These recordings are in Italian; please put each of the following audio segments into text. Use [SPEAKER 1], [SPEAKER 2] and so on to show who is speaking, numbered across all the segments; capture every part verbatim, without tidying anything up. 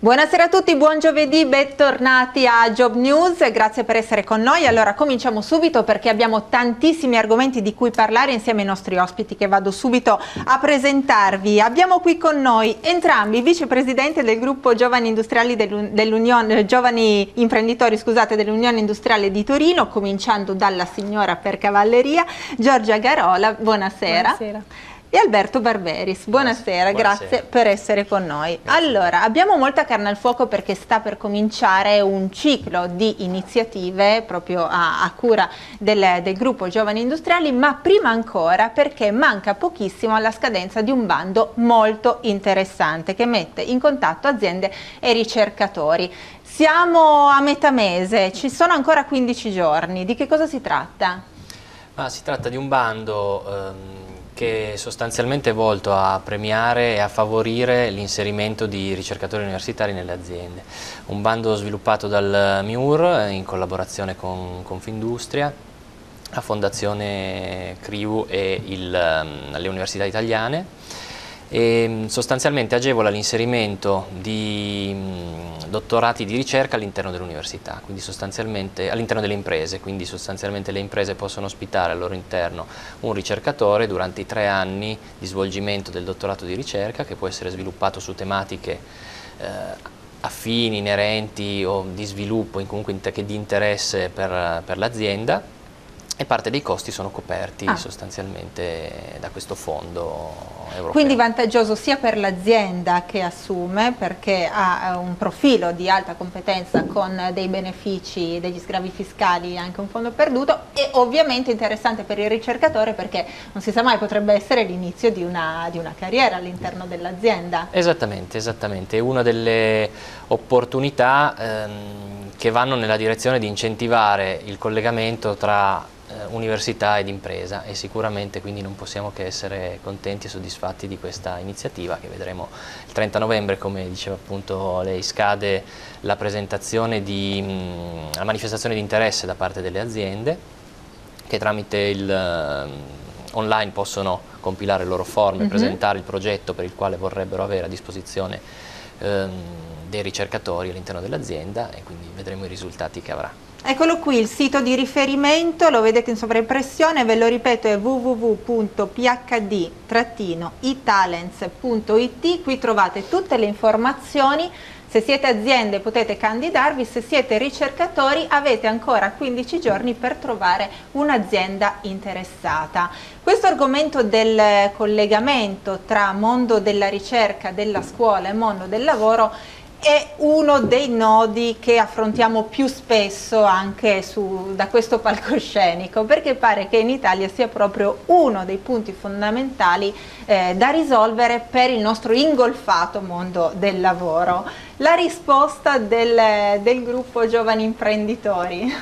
[SPEAKER 1] Buonasera a tutti, buon giovedì, bentornati a Job News, grazie per essere con noi. Allora cominciamo subito perché abbiamo tantissimi argomenti di cui parlare insieme ai nostri ospiti che vado subito a presentarvi. Abbiamo qui con noi entrambi vicepresidente del gruppo Giovani Industriali dell'Unione, Giovani Imprenditori scusate, dell'Unione Industriale di Torino, cominciando dalla signora per cavalleria, Giorgia Garola, buonasera.
[SPEAKER 2] Buonasera.
[SPEAKER 1] E Alberto Barberis, buonasera,
[SPEAKER 3] buonasera,
[SPEAKER 1] grazie per essere con noi. Grazie. Allora, abbiamo molta carne al fuoco perché sta per cominciare un ciclo di iniziative proprio a, a cura del, del gruppo Giovani Industriali, ma prima ancora perché manca pochissimo alla scadenza di un bando molto interessante che mette in contatto aziende e ricercatori. Siamo a metà mese, ci sono ancora quindici giorni, di che cosa si tratta?
[SPEAKER 3] Ma si tratta di un bando ehm, che è sostanzialmente volto a premiare e a favorire l'inserimento di ricercatori universitari nelle aziende. Un bando sviluppato dal M I U R in collaborazione con Confindustria, la Fondazione C R I U e il, le università italiane, e sostanzialmente agevola l'inserimento di dottorati di ricerca all'interno dell'università, quindi sostanzialmente all'interno delle imprese, quindi sostanzialmente le imprese possono ospitare al loro interno un ricercatore durante i tre anni di svolgimento del dottorato di ricerca, che può essere sviluppato su tematiche eh, affini, inerenti o di sviluppo, comunque che di interesse per, per l'azienda, e parte dei costi sono coperti ah. sostanzialmente da questo fondo europeo.
[SPEAKER 1] Quindi vantaggioso sia per l'azienda che assume, perché ha un profilo di alta competenza con dei benefici, degli sgravi fiscali, anche un fondo perduto, e ovviamente interessante per il ricercatore perché non si sa mai, potrebbe essere l'inizio di una, di una carriera all'interno dell'azienda.
[SPEAKER 3] Esattamente, esattamente, è una delle opportunità ehm, che vanno nella direzione di incentivare il collegamento tra università ed impresa, e sicuramente quindi non possiamo che essere contenti e soddisfatti di questa iniziativa che vedremo il trenta novembre, come diceva appunto lei, scade la presentazione di mh, la manifestazione di interesse da parte delle aziende che tramite il uh, online possono compilare le loro forme, mm-hmm. presentare il progetto per il quale vorrebbero avere a disposizione um, dei ricercatori all'interno dell'azienda, e quindi vedremo i risultati che avrà.
[SPEAKER 1] Eccolo qui, il sito di riferimento, lo vedete in sovraimpressione, ve lo ripeto, è w w w punto p h d i talents punto i t, qui trovate tutte le informazioni. Se siete aziende potete candidarvi, se siete ricercatori avete ancora quindici giorni per trovare un'azienda interessata. Questo argomento del collegamento tra mondo della ricerca, della scuola e mondo del lavoro è uno dei nodi che affrontiamo più spesso anche su, da questo palcoscenico, perché pare che in Italia sia proprio uno dei punti fondamentali eh, da risolvere per il nostro ingolfato mondo del lavoro. La risposta del, del gruppo Giovani Imprenditori?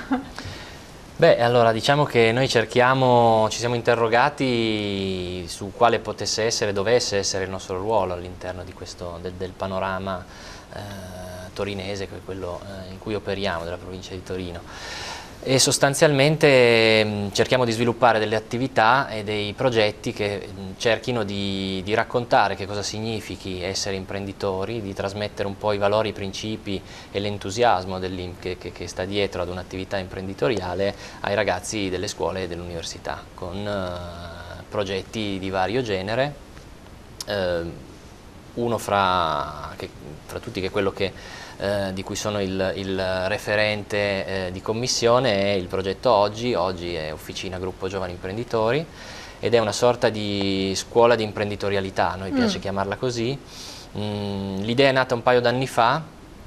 [SPEAKER 3] Beh, allora diciamo che noi cerchiamo, ci siamo interrogati su quale potesse essere, dovesse essere il nostro ruolo all'interno di questo, del, del panorama Eh, torinese, che è quello eh, in cui operiamo, della provincia di Torino, e sostanzialmente mh, cerchiamo di sviluppare delle attività e dei progetti che mh, cerchino di, di raccontare che cosa significhi essere imprenditori, di trasmettere un po' i valori, i principi e l'entusiasmo che, che, che sta dietro ad un'attività imprenditoriale ai ragazzi delle scuole e dell'università, con eh, progetti di vario genere. Eh, uno fra, che, fra tutti, che è quello che, eh, di cui sono il, il referente eh, di commissione, è il progetto Oggi. Oggi è Officina Gruppo Giovani Imprenditori ed è una sorta di scuola di imprenditorialità, a noi piace mm. chiamarla così. Mm, l'idea è nata un paio d'anni fa,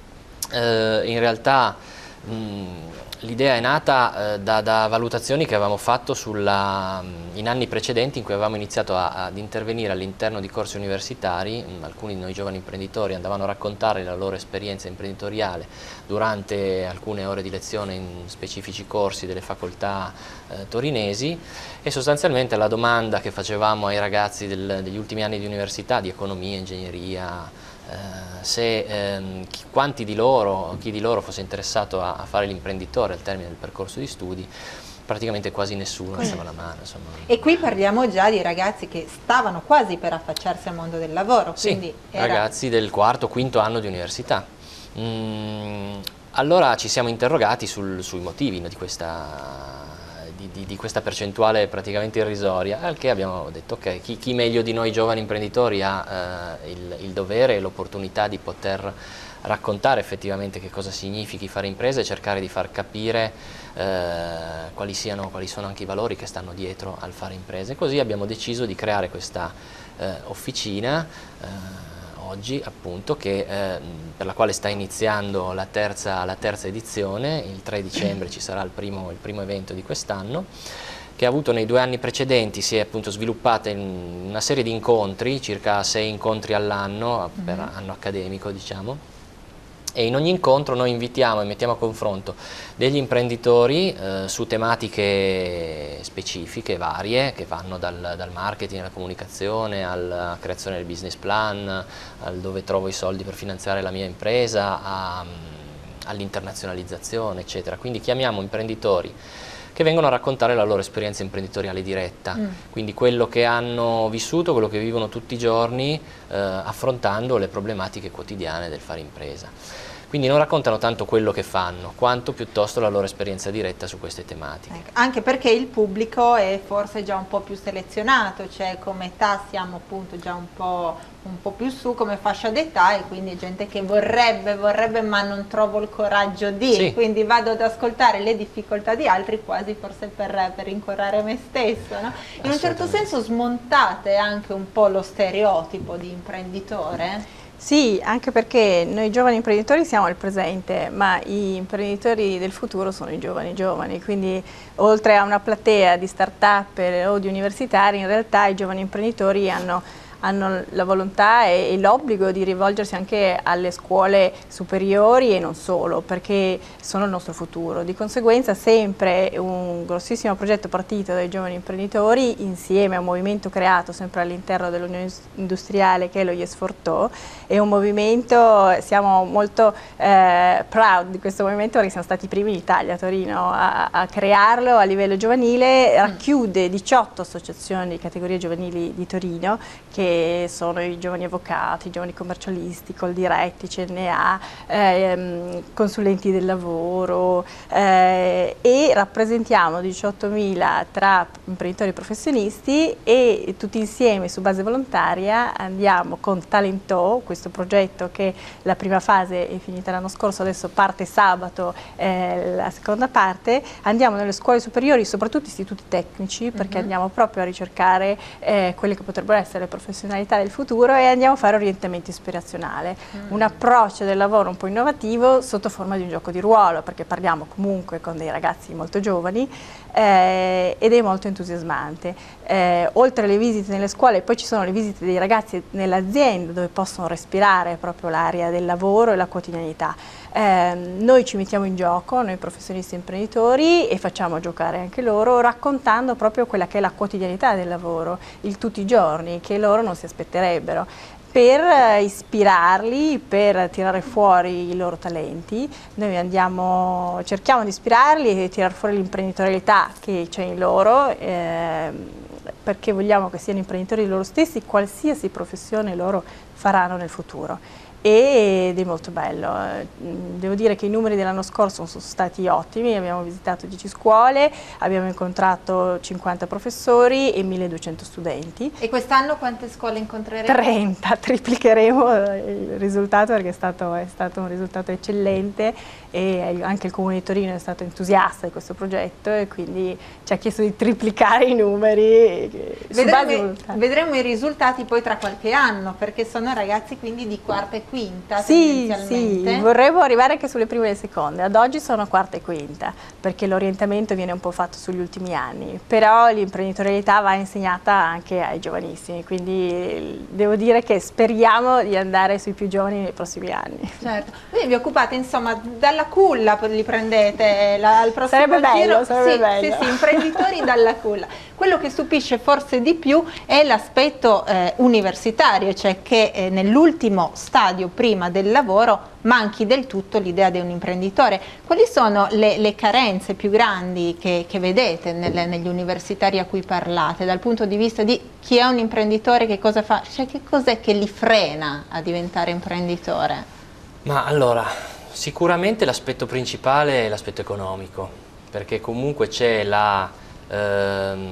[SPEAKER 3] eh, in realtà mm, l'idea è nata eh, da, da valutazioni che avevamo fatto sulla, in anni precedenti, in cui avevamo iniziato a, ad intervenire all'interno di corsi universitari. Mh, alcuni di noi giovani imprenditori andavano a raccontare la loro esperienza imprenditoriale durante alcune ore di lezione in specifici corsi delle facoltà eh, torinesi, e sostanzialmente la domanda che facevamo ai ragazzi del, degli ultimi anni di università, di economia, ingegneria, Uh, se ehm, chi, quanti di loro, chi di loro fosse interessato a, a fare l'imprenditore al termine del percorso di studi, praticamente quasi nessuno alzava la mano. Insomma.
[SPEAKER 1] E qui parliamo già di ragazzi che stavano quasi per affacciarsi al mondo del lavoro.
[SPEAKER 3] Sì,
[SPEAKER 1] quindi era...
[SPEAKER 3] ragazzi del quarto, quinto anno di università. Mm, allora ci siamo interrogati sul, sui motivi, no, di questa... Di, di, di questa percentuale praticamente irrisoria, al che abbiamo detto ok, chi, chi meglio di noi giovani imprenditori ha eh, il, il dovere e l'opportunità di poter raccontare effettivamente che cosa significhi fare impresa e cercare di far capire eh, quali siano, quali sono anche i valori che stanno dietro al fare impresa. E così abbiamo deciso di creare questa eh, officina eh, oggi, appunto, che, eh, per la quale sta iniziando la terza, la terza edizione. Il tre dicembre ci sarà il primo, il primo evento di quest'anno, che ha avuto nei due anni precedenti, si è appunto sviluppata in una serie di incontri, circa sei incontri all'anno, per mm-hmm. anno accademico diciamo, e in ogni incontro noi invitiamo e mettiamo a confronto degli imprenditori eh, su tematiche specifiche, varie, che vanno dal, dal marketing alla comunicazione, alla creazione del business plan, al dove trovo i soldi per finanziare la mia impresa, all'internazionalizzazione, eccetera. Quindi chiamiamo imprenditori che vengono a raccontare la loro esperienza imprenditoriale diretta, mm. quindi quello che hanno vissuto, quello che vivono tutti i giorni eh, affrontando le problematiche quotidiane del fare impresa. Quindi non raccontano tanto quello che fanno, quanto piuttosto la loro esperienza diretta su queste tematiche.
[SPEAKER 1] Ecco, anche perché il pubblico è forse già un po' più selezionato, cioè come età siamo appunto già un po', un po' più su come fascia d'età, e quindi gente che vorrebbe, vorrebbe ma non trovo il coraggio di, sì. quindi vado ad ascoltare le difficoltà di altri quasi forse per, per rincorrere me stesso, no? In un certo senso smontate anche un po' lo stereotipo di imprenditore.
[SPEAKER 2] Sì, anche perché noi giovani imprenditori siamo il presente, ma gli imprenditori del futuro sono i giovani giovani, quindi oltre a una platea di start-up o di universitari, in realtà i giovani imprenditori hanno hanno la volontà e, e l'obbligo di rivolgersi anche alle scuole superiori e non solo, perché sono il nostro futuro. Di conseguenza sempre un grossissimo progetto partito dai giovani imprenditori insieme a un movimento creato sempre all'interno dell'Unione Industriale che è lo Yes for To, è un movimento, siamo molto eh, proud di questo movimento perché siamo stati i primi in Italia, a Torino, a, a crearlo a livello giovanile, racchiude diciotto associazioni di categorie giovanili di Torino che sono i giovani avvocati, i giovani commercialisti, Coldiretti, C N A, ehm, consulenti del lavoro eh, e rappresentiamo diciottomila tra imprenditori e professionisti e tutti insieme su base volontaria andiamo con Talento, questo progetto che la prima fase è finita l'anno scorso, adesso parte sabato eh, la seconda parte, andiamo nelle scuole superiori, soprattutto istituti tecnici, perché mm-hmm. andiamo proprio a ricercare eh, quelle che potrebbero essere le professionalità del futuro e andiamo a fare orientamento ispirazionale, mm. un approccio del lavoro un po' innovativo sotto forma di un gioco di ruolo, perché parliamo comunque con dei ragazzi molto giovani eh, ed è molto entusiasmante. Eh, oltre alle visite nelle scuole poi ci sono le visite dei ragazzi nell'azienda dove possono respirare proprio l'aria del lavoro e la quotidianità. Eh, noi ci mettiamo in gioco, noi professionisti imprenditori, e facciamo giocare anche loro raccontando proprio quella che è la quotidianità del lavoro, il tutti i giorni, che loro non si aspetterebbero, per ispirarli, per tirare fuori i loro talenti. Noi andiamo, cerchiamo di ispirarli e tirare fuori l'imprenditorialità che c'è in loro, eh, perché vogliamo che siano imprenditori loro stessi, qualsiasi professione loro faranno nel futuro. Ed è molto bello. Devo dire che i numeri dell'anno scorso sono stati ottimi, abbiamo visitato dieci scuole, abbiamo incontrato cinquanta professori e milleduecento studenti.
[SPEAKER 1] E quest'anno quante scuole incontreremo?
[SPEAKER 2] trenta, triplicheremo il risultato perché è stato, è stato un risultato eccellente e anche il Comune di Torino è stato entusiasta di questo progetto e quindi ci ha chiesto di triplicare i numeri.
[SPEAKER 1] Vedremo, vedremo i risultati poi tra qualche anno, perché sono ragazzi quindi di quarta e quinta.
[SPEAKER 2] Sì, sì, vorremmo arrivare anche sulle prime e le seconde, ad oggi sono quarta e quinta, perché l'orientamento viene un po' fatto sugli ultimi anni, però l'imprenditorialità va insegnata anche ai giovanissimi, quindi devo dire che speriamo di andare sui più giovani nei prossimi anni.
[SPEAKER 1] Certo, quindi vi occupate insomma dalla culla, li prendete la, al prossimo
[SPEAKER 2] sarebbe bello,
[SPEAKER 1] giro,
[SPEAKER 2] sarebbe
[SPEAKER 1] sì,
[SPEAKER 2] bello.
[SPEAKER 1] Sì, sì, imprenditori dalla culla. Quello che stupisce forse di più è l'aspetto eh, universitario, cioè che eh, nell'ultimo stadio prima del lavoro manchi del tutto l'idea di un imprenditore. Quali sono le, le carenze più grandi che, che vedete nelle, negli universitari a cui parlate, dal punto di vista di chi è un imprenditore, che cosa fa, cioè che cos'è che li frena a diventare imprenditore?
[SPEAKER 3] Ma allora, sicuramente l'aspetto principale è l'aspetto economico, perché comunque c'è la, ehm,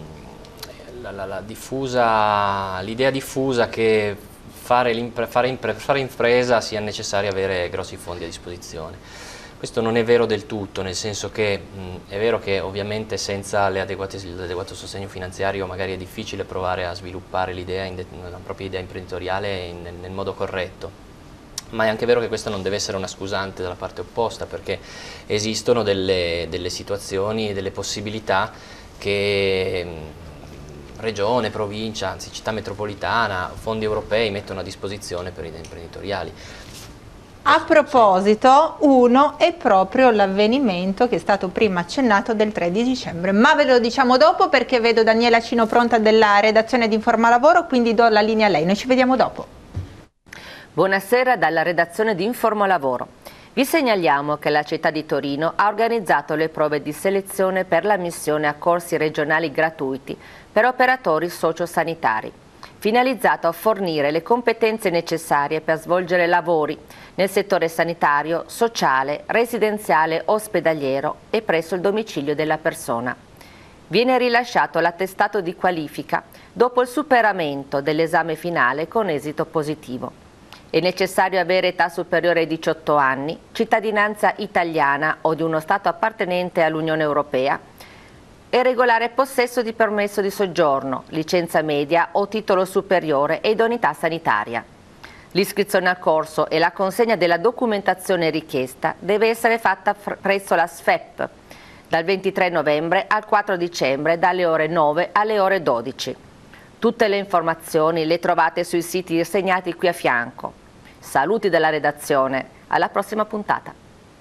[SPEAKER 3] la, la, la diffusa, l'idea diffusa che fare, l'impre, fare, impre, fare impresa sia necessario avere grossi fondi a disposizione. Questo non è vero del tutto, nel senso che mh, è vero che ovviamente senza l'adeguato sostegno finanziario magari è difficile provare a sviluppare l'idea, la propria idea imprenditoriale in, nel modo corretto, ma è anche vero che questa non deve essere una scusante dalla parte opposta, perché esistono delle, delle situazioni e delle possibilità che mh, regione, provincia, anzi città metropolitana, fondi europei mettono a disposizione per idee imprenditoriali.
[SPEAKER 1] A proposito, uno è proprio l'avvenimento che è stato prima accennato del tre di dicembre, ma ve lo diciamo dopo perché vedo Daniela Cino pronta della redazione di Informalavoro, quindi do la linea a lei, noi ci vediamo dopo.
[SPEAKER 4] Buonasera dalla redazione di Informalavoro. Vi segnaliamo che la città di Torino ha organizzato le prove di selezione per l'ammissione a corsi regionali gratuiti per operatori sociosanitari, finalizzato a fornire le competenze necessarie per svolgere lavori nel settore sanitario, sociale, residenziale, ospedaliero e presso il domicilio della persona. Viene rilasciato l'attestato di qualifica dopo il superamento dell'esame finale con esito positivo. È necessario avere età superiore ai diciotto anni, cittadinanza italiana o di uno Stato appartenente all'Unione Europea e regolare possesso di permesso di soggiorno, licenza media o titolo superiore e idoneità sanitaria. L'iscrizione al corso e la consegna della documentazione richiesta deve essere fatta presso la S F E P dal ventitré novembre al quattro dicembre dalle ore nove alle ore dodici. Tutte le informazioni le trovate sui siti segnati qui a fianco. Saluti dalla redazione, alla prossima puntata.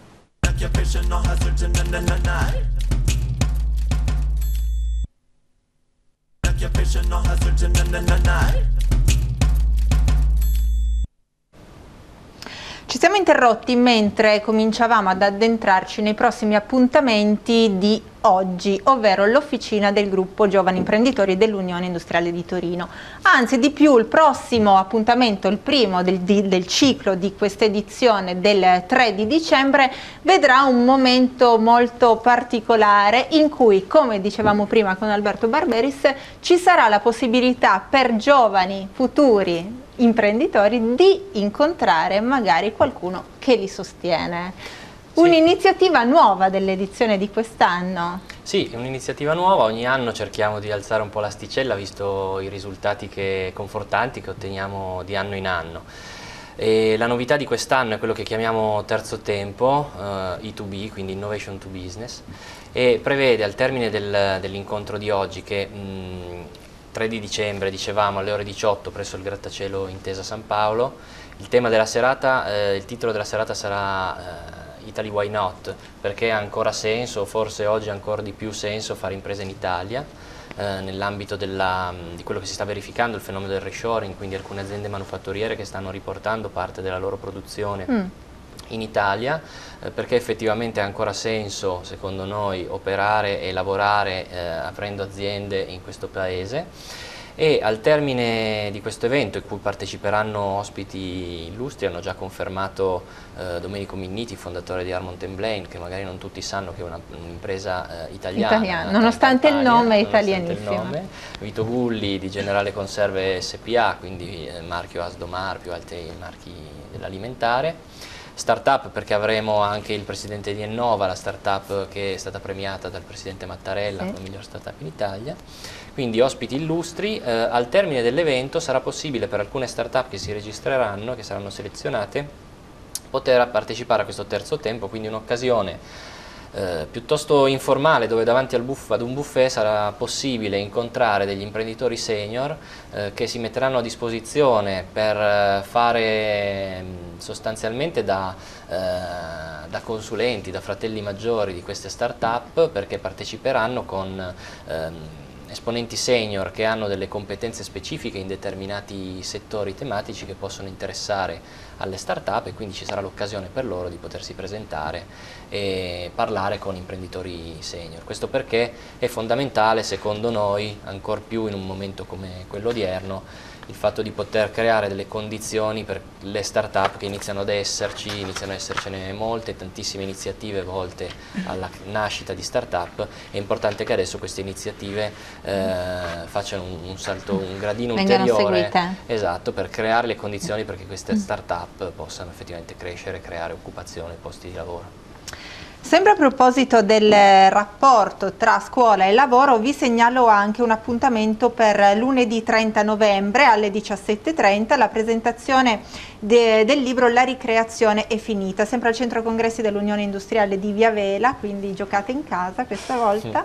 [SPEAKER 1] Ci siamo interrotti mentre cominciavamo ad addentrarci nei prossimi appuntamenti di oggi, ovvero l'officina del gruppo Giovani Imprenditori dell'Unione Industriale di Torino. Anzi, di più, il prossimo appuntamento, il primo del, di, del ciclo di questa edizione del tre di dicembre, vedrà un momento molto particolare in cui, come dicevamo prima con Alberto Barberis, ci sarà la possibilità per giovani futuri imprenditori di incontrare magari qualcuno che li sostiene. Sì. Un'iniziativa nuova dell'edizione di quest'anno.
[SPEAKER 3] Sì, un'iniziativa nuova, ogni anno cerchiamo di alzare un po' l'asticella visto i risultati che, confortanti che otteniamo di anno in anno. E la novità di quest'anno è quello che chiamiamo terzo tempo, uh, E due B, quindi Innovation to Business, e prevede al termine del, dell'incontro di oggi che mh, tre di dicembre, dicevamo, alle ore diciotto presso il grattacielo Intesa San Paolo. Il tema della serata, eh, il titolo della serata sarà eh, Italy Why Not, perché ha ancora senso, forse oggi ha ancora di più senso fare impresa in Italia, eh, nell'ambito di quello che si sta verificando, il fenomeno del reshoring, quindi alcune aziende manufatturiere che stanno riportando parte della loro produzione mm. in Italia, eh, perché effettivamente ha ancora senso, secondo noi, operare e lavorare eh, aprendo aziende in questo paese. E al termine di questo evento, in cui parteciperanno ospiti illustri, hanno già confermato eh, Domenico Minniti, fondatore di Armont and Blaine, che magari non tutti sanno che è un'impresa eh, italiana,
[SPEAKER 1] Italiano, nonostante il nome è italianissimo.
[SPEAKER 3] Vito Gulli di Generale Conserve S P A, quindi eh, marchio Asdomar, più altri marchi dell'alimentare. Startup perché avremo anche il presidente di Ennova, la startup che è stata premiata dal presidente Mattarella come miglior startup in Italia. Quindi ospiti illustri. Eh, al termine dell'evento sarà possibile per alcune startup che si registreranno, che saranno selezionate, poter partecipare a questo terzo tempo, quindi un'occasione Eh, piuttosto informale, dove davanti al buff, ad un buffet sarà possibile incontrare degli imprenditori senior eh, che si metteranno a disposizione per eh, fare mh, sostanzialmente da, eh, da consulenti, da fratelli maggiori di queste start-up, perché parteciperanno con ehm, esponenti senior che hanno delle competenze specifiche in determinati settori tematici che possono interessare alle start-up, e quindi ci sarà l'occasione per loro di potersi presentare e parlare con imprenditori senior. Questo perché è fondamentale, secondo noi, ancor più in un momento come quello odierno, il fatto di poter creare delle condizioni per le start-up che iniziano ad esserci, iniziano ad essercene molte, tantissime iniziative volte alla nascita di start-up. È importante che adesso queste iniziative eh, facciano un, un salto, un gradino
[SPEAKER 1] Vengano
[SPEAKER 3] ulteriore,
[SPEAKER 1] seguite.
[SPEAKER 3] esatto, per creare le condizioni perché queste start-up possano effettivamente crescere, creare occupazione, posti di lavoro.
[SPEAKER 1] Sempre a proposito del rapporto tra scuola e lavoro, vi segnalo anche un appuntamento per lunedì trenta novembre alle diciassette e trenta, la presentazione de, del libro La ricreazione è finita, sempre al Centro Congressi dell'Unione Industriale di Via Vela, quindi giocate in casa questa volta.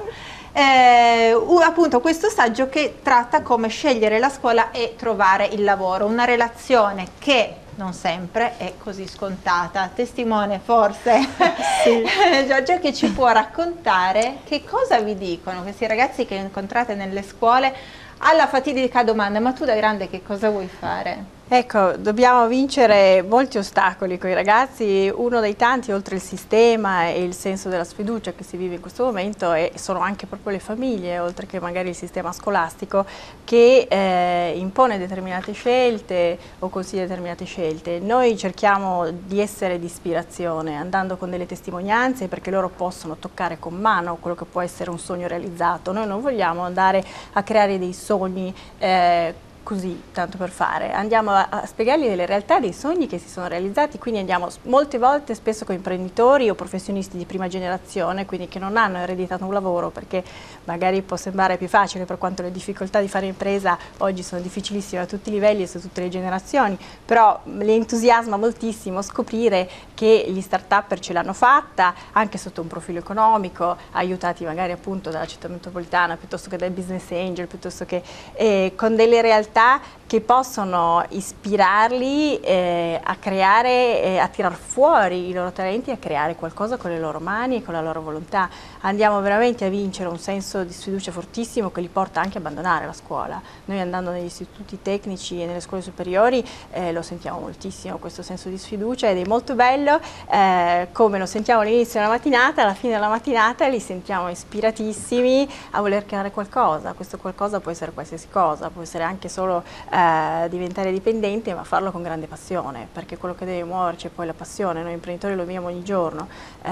[SPEAKER 1] Eh, appunto questo saggio che tratta come scegliere la scuola e trovare il lavoro, una relazione che non sempre è così scontata. Testimone forse sì. Giorgia, che ci può raccontare che cosa vi dicono questi ragazzi che incontrate nelle scuole alla fatidica domanda: ma tu da grande che cosa vuoi fare?
[SPEAKER 2] Ecco, dobbiamo vincere molti ostacoli con i ragazzi. Uno dei tanti, oltre il sistema e il senso della sfiducia che si vive in questo momento, e sono anche proprio le famiglie, oltre che magari il sistema scolastico, che eh, impone determinate scelte o consiglia determinate scelte. Noi cerchiamo di essere di ispirazione, andando con delle testimonianze, perché loro possono toccare con mano quello che può essere un sogno realizzato. Noi non vogliamo andare a creare dei sogni eh, così, tanto per fare, andiamo a, a spiegargli delle realtà, dei sogni che si sono realizzati, quindi andiamo molte volte spesso con imprenditori o professionisti di prima generazione, quindi che non hanno ereditato un lavoro, perché magari può sembrare più facile, per quanto le difficoltà di fare impresa oggi sono difficilissime a tutti i livelli e su tutte le generazioni, però li entusiasma moltissimo scoprire che gli start-upper ce l'hanno fatta, anche sotto un profilo economico, aiutati magari appunto dalla città metropolitana, piuttosto che dai business angel, piuttosto che eh, con delle realtà che possono ispirarli eh, a creare, eh, a tirar fuori i loro talenti, a creare qualcosa con le loro mani e con la loro volontà. Andiamo veramente a vincere un senso di sfiducia fortissimo che li porta anche a abbandonare la scuola. Noi andando negli istituti tecnici e nelle scuole superiori eh, lo sentiamo moltissimo questo senso di sfiducia, ed è molto bello eh, come lo sentiamo all'inizio della mattinata, alla fine della mattinata li sentiamo ispiratissimi a voler creare qualcosa. Questo qualcosa può essere qualsiasi cosa, può essere anche solo Eh, diventare dipendente, ma farlo con grande passione, perché quello che deve muoverci è poi la passione. Noi imprenditori lo viviamo ogni giorno,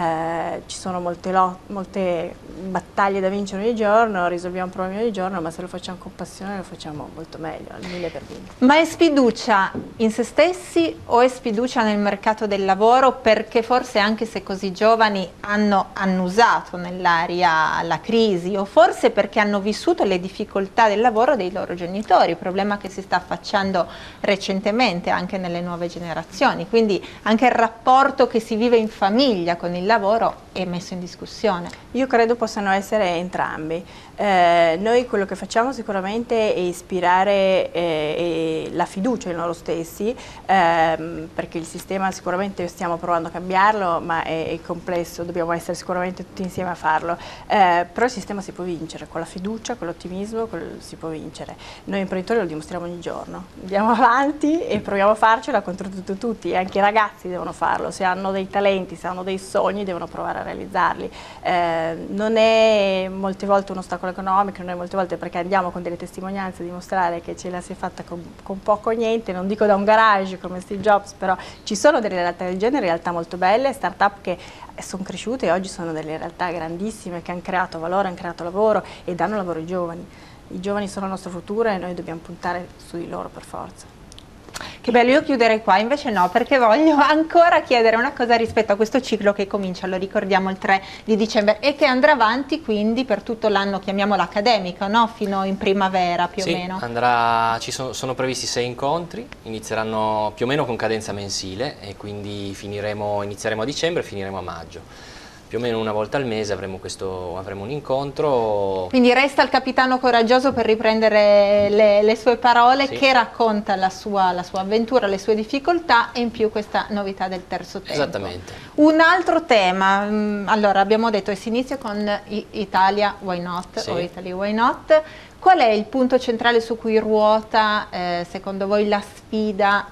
[SPEAKER 2] eh, ci sono molte, molte battaglie da vincere ogni giorno, risolviamo problemi ogni giorno, ma se lo facciamo con passione lo facciamo molto meglio, al mille per mille.
[SPEAKER 1] Ma è sfiducia in se stessi o è sfiducia nel mercato del lavoro, perché forse anche se così giovani hanno annusato nell'aria la crisi, o forse perché hanno vissuto le difficoltà del lavoro dei loro genitori, problema che si sta affacciando recentemente anche nelle nuove generazioni, quindi anche il rapporto che si vive in famiglia con il lavoro è messo in discussione.
[SPEAKER 2] Io credo possano essere entrambi. Eh, noi quello che facciamo sicuramente è ispirare eh, la fiducia in loro stessi, ehm, perché il sistema sicuramente stiamo provando a cambiarlo, ma è, è complesso, dobbiamo essere sicuramente tutti insieme a farlo, eh, però il sistema si può vincere, con la fiducia, con l'ottimismo si può vincere. Noi imprenditori lo dimostriamo ogni giorno, andiamo avanti e proviamo a farcela contro tutto tutti, e anche i ragazzi devono farlo, se hanno dei talenti, se hanno dei sogni devono provare a realizzarli. Eh, non è molte volte un ostacolo economico, non è molte volte perché andiamo con delle testimonianze a dimostrare che ce la si è fatta con, con poco o niente, non dico da un garage come Steve Jobs, però ci sono delle realtà del genere, realtà molto belle, start-up che sono cresciute e oggi sono delle realtà grandissime che hanno creato valore, hanno creato lavoro e danno lavoro ai giovani. I giovani sono il nostro futuro e noi dobbiamo puntare su di loro per forza.
[SPEAKER 1] Che bello, io chiuderei qua, invece no, perché voglio ancora chiedere una cosa rispetto a questo ciclo che comincia, lo ricordiamo, il tre di dicembre e che andrà avanti quindi per tutto l'anno, chiamiamolo accademico, no? Fino in primavera più
[SPEAKER 3] sì,
[SPEAKER 1] o meno.
[SPEAKER 3] Andrà, ci sono, sono previsti sei incontri, inizieranno più o meno con cadenza mensile e quindi finiremo, inizieremo a dicembre e finiremo a maggio. Più o meno una volta al mese avremo, questo, avremo un incontro. Quindi resta il capitano coraggioso, per riprendere le, le sue parole, sì, che racconta la sua, la sua avventura, le sue difficoltà e in più questa novità del terzo tempo. Esattamente. Un altro tema, mh, allora abbiamo detto che si inizia con Italia Why Not, sì, o Italy Why Not. Qual è il punto centrale su cui ruota eh, secondo voi la sfida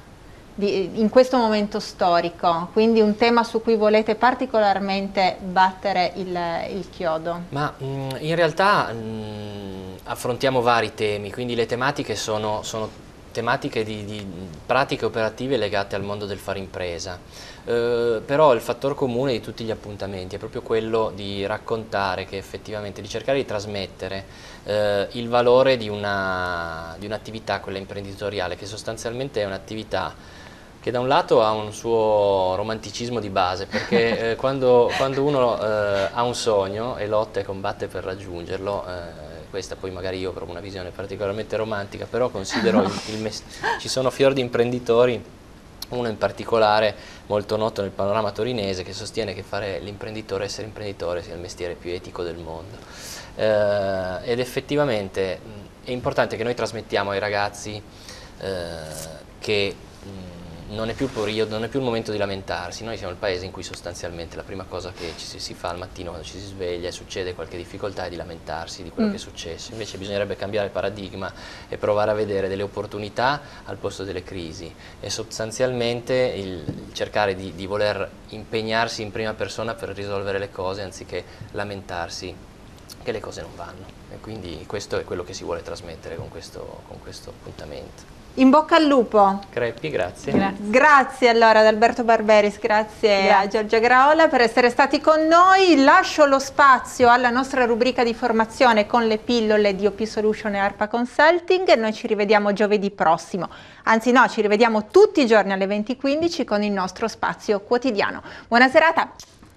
[SPEAKER 3] in questo momento storico, quindi un tema su cui volete particolarmente battere il, il chiodo? Ma mh, in realtà mh, affrontiamo vari temi, quindi le tematiche sono, sono tematiche di, di pratiche operative legate al mondo del fare impresa, eh, però il fattore comune di tutti gli appuntamenti è proprio quello di raccontare, che effettivamente, di cercare di trasmettere eh, il valore di una, di un'attività, quella imprenditoriale, che sostanzialmente è un'attività che da un lato ha un suo romanticismo di base, perché eh, quando, quando uno eh, ha un sogno e lotta e combatte per raggiungerlo, eh, questa poi magari io ho una visione particolarmente romantica, però considero il, il ci sono fior di imprenditori, uno in particolare molto noto nel panorama torinese, che sostiene che fare l'imprenditore, essere imprenditore, sia il mestiere più etico del mondo. Eh, ed effettivamente mh, è importante che noi trasmettiamo ai ragazzi eh, che mh, non è più il periodo, non è più il momento di lamentarsi. Noi siamo il paese in cui sostanzialmente la prima cosa che ci si fa al mattino quando ci si sveglia e succede qualche difficoltà è di lamentarsi di quello mm. che è successo. Invece bisognerebbe cambiare il paradigma e provare a vedere delle opportunità al posto delle crisi, e sostanzialmente il, il cercare di, di voler impegnarsi in prima persona per risolvere le cose, anziché lamentarsi che le cose non vanno. E quindi questo è quello che si vuole trasmettere con questo, con questo appuntamento.
[SPEAKER 1] In bocca al lupo.
[SPEAKER 3] Creppi, grazie.
[SPEAKER 1] Grazie, grazie allora ad Alberto Barberis, grazie, grazie a Giorgia Graola per essere stati con noi. Lascio lo spazio alla nostra rubrica di formazione con le pillole di O P Solution e ARPA Consulting, e noi ci rivediamo giovedì prossimo. Anzi no, ci rivediamo tutti i giorni alle venti e quindici con il nostro spazio quotidiano. Buona serata.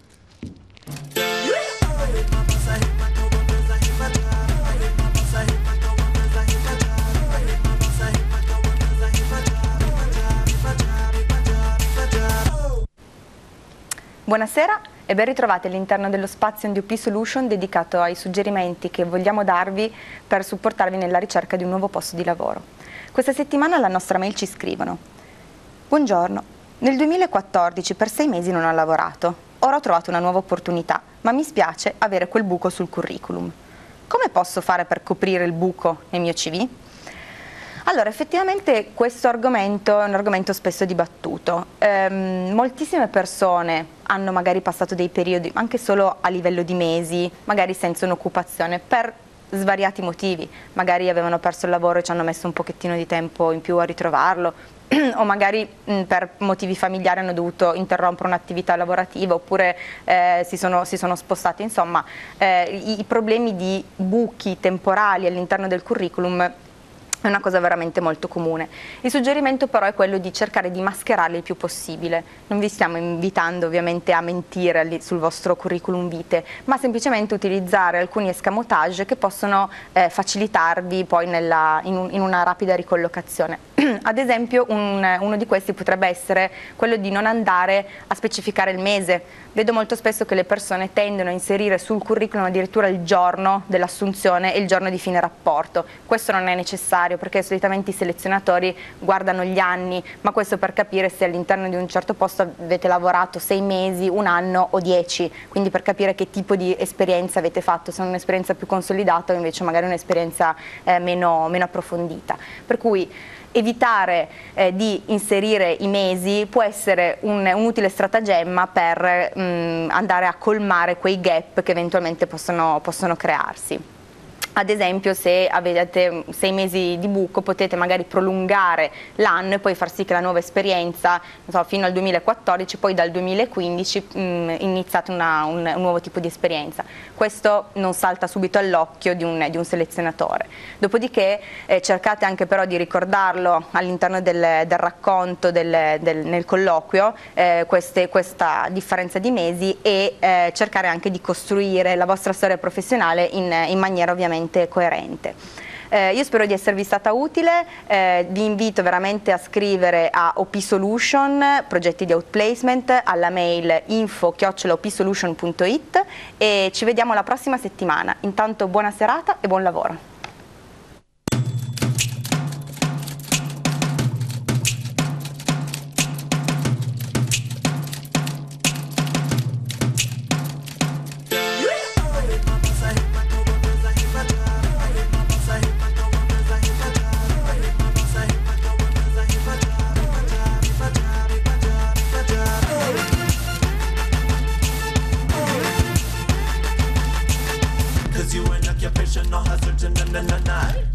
[SPEAKER 5] Buonasera e ben ritrovati all'interno dello spazio di O P Solution dedicato ai suggerimenti che vogliamo darvi per supportarvi nella ricerca di un nuovo posto di lavoro. Questa settimana alla nostra mail ci scrivono: buongiorno, nel duemilaquattordici per sei mesi non ho lavorato, ora ho trovato una nuova opportunità, ma mi spiace avere quel buco sul curriculum. Come posso fare per coprire il buco nel mio C V? Allora, effettivamente questo argomento è un argomento spesso dibattuto. Ehm, moltissime persone hanno magari passato dei periodi, anche solo a livello di mesi, magari senza un'occupazione, per svariati motivi. Magari avevano perso il lavoro e ci hanno messo un pochettino di tempo in più a ritrovarlo, o magari mh, per motivi familiari hanno dovuto interrompere un'attività lavorativa, oppure eh, si, sono, si sono spostati. Insomma, eh, i, i problemi di buchi temporali all'interno del curriculum è una cosa veramente molto comune. Il suggerimento però è quello di cercare di mascherarli il più possibile. Non vi stiamo invitando ovviamente a mentire sul vostro curriculum vitae, ma semplicemente utilizzare alcuni escamotage che possono eh, facilitarvi poi nella, in, un, in una rapida ricollocazione. Ad esempio un, uno di questi potrebbe essere quello di non andare a specificare il mese. Vedo molto spesso che le persone tendono a inserire sul curriculum addirittura il giorno dell'assunzione e il giorno di fine rapporto. Questo non è necessario, perché solitamente i selezionatori guardano gli anni, ma questo per capire se all'interno di un certo posto avete lavorato sei mesi, un anno o dieci, quindi per capire che tipo di esperienza avete fatto, se è un'esperienza più consolidata o invece magari un'esperienza eh, meno, meno approfondita. Per cui evitare eh, di inserire i mesi può essere un, un utile stratagemma per mh, andare a colmare quei gap che eventualmente possono, possono crearsi. Ad esempio, se avete sei mesi di buco, potete magari prolungare l'anno e poi far sì che la nuova esperienza, non so, fino al duemilaquattordici, poi dal duemilaquindici mh, iniziate una, un, un nuovo tipo di esperienza. Questo non salta subito all'occhio di un, di un selezionatore. Dopodiché eh, cercate anche però di ricordarlo all'interno del, del racconto, del, del, nel colloquio, eh, queste, questa differenza di mesi, e eh, cercare anche di costruire la vostra storia professionale in, in maniera ovviamente coerente. Eh, io spero di esservi stata utile, eh, vi invito veramente a scrivere a O P Solution, progetti di outplacement, alla mail info chiocciola opsolution punto it, e ci vediamo la prossima settimana. Intanto buona serata e buon lavoro.
[SPEAKER 6] You an occupation, no hazard, and na na na.